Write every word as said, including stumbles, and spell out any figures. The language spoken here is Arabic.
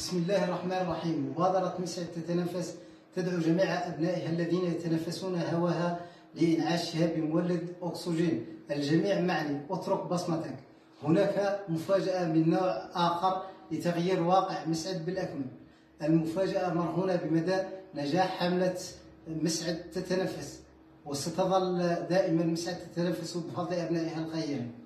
بسم الله الرحمن الرحيم. مبادرة مسعد تتنفس تدعو جميع أبنائها الذين يتنفسون هواها لإنعاشها بمولد أكسجين. الجميع معني، اترك بصمتك. هناك مفاجأة من نوع آخر لتغيير واقع مسعد بالأكمل. المفاجأة مرهونة بمدى نجاح حملة مسعد تتنفس، وستظل دائما مسعد تتنفس بفضل أبنائها الخيرين.